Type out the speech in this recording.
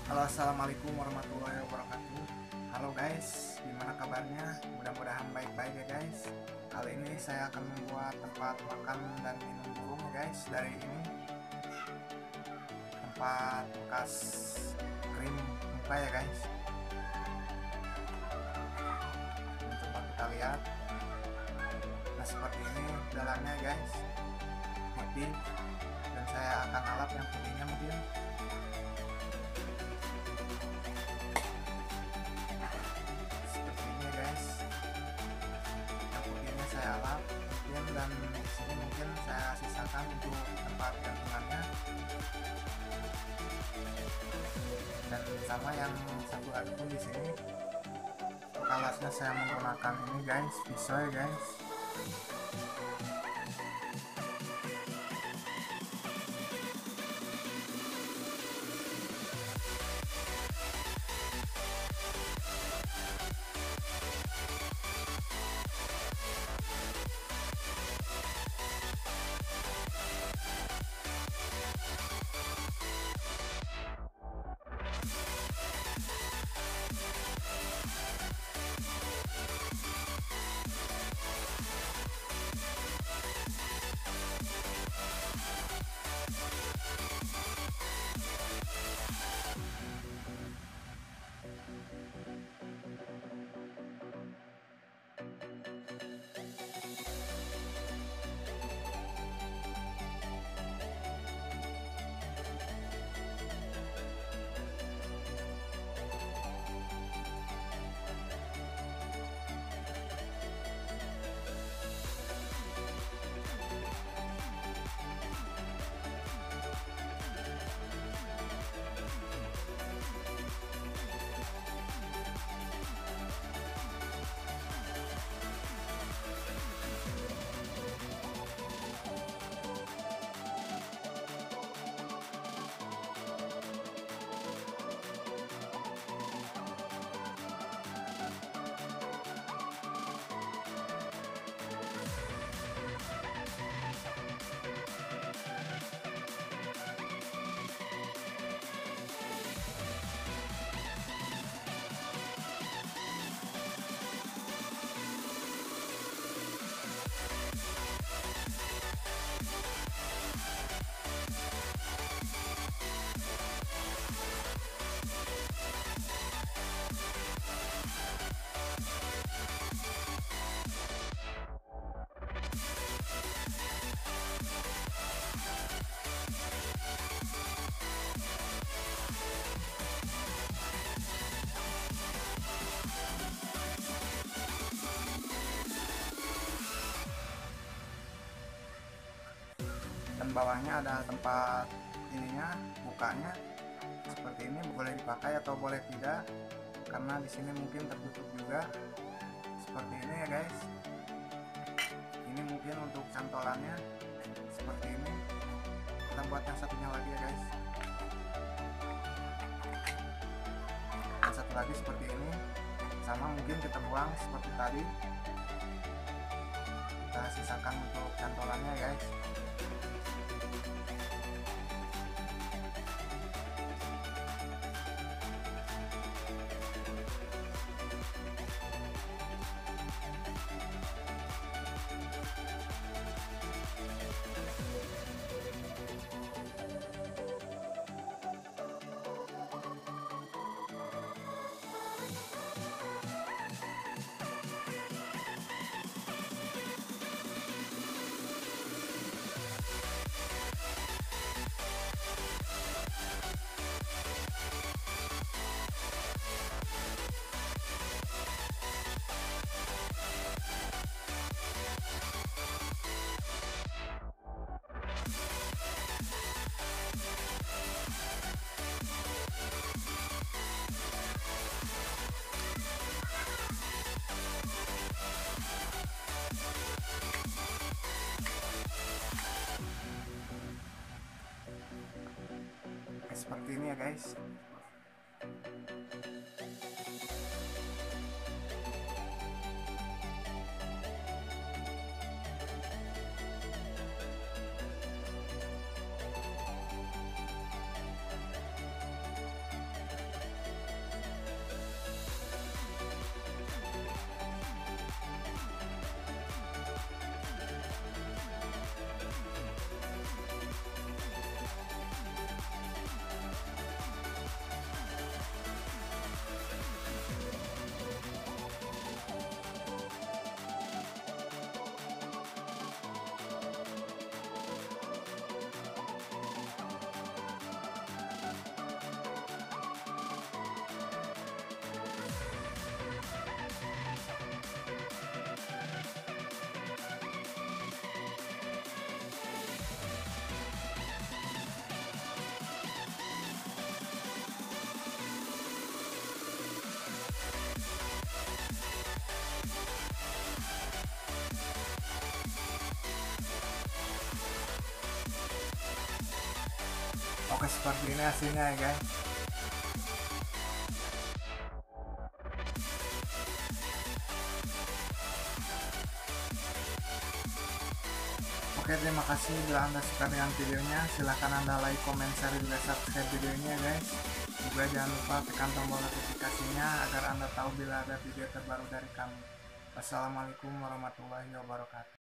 Halo, assalamualaikum warahmatullahi wabarakatuh. Halo guys, gimana kabarnya? Mudah-mudahan baik-baik ya guys. Kali ini saya akan membuat tempat makan dan minum burung ya guys. Dari ini tempat bekas krim muka ya guys. Coba kita lihat. Nah, seperti ini dalamnya guys, putih. Dan saya akan alap yang putihnya mungkin. Seperti ini guys. Yang putihnya saya alap mungkin, dan di sini mungkin saya sisakan untuk tempat gantungannya. Dan sama yang satu lagi pun di sini untuk alasnya saya menggunakan ini guys, pisau ya guys. Dan bawahnya ada tempat ininya, bukanya. Seperti ini boleh dipakai atau boleh tidak, karena di sini mungkin tertutup juga. Seperti ini ya guys. Ini mungkin untuk cantolannya seperti ini. Kita buat yang satunya lagi ya guys. Dan satu lagi seperti ini, sama mungkin kita buang seperti tadi. Kita sisakan untuk cantolannya guys. Seperti ini ya guys. Oke, seperti ini hasilnya ya guys. Oke, terima kasih bila Anda suka dengan videonya. Silahkan Anda like, comment, share, juga subscribe videonya guys. Juga jangan lupa tekan tombol notifikasinya agar Anda tahu bila ada video terbaru dari kami. Wassalamualaikum warahmatullahi wabarakatuh.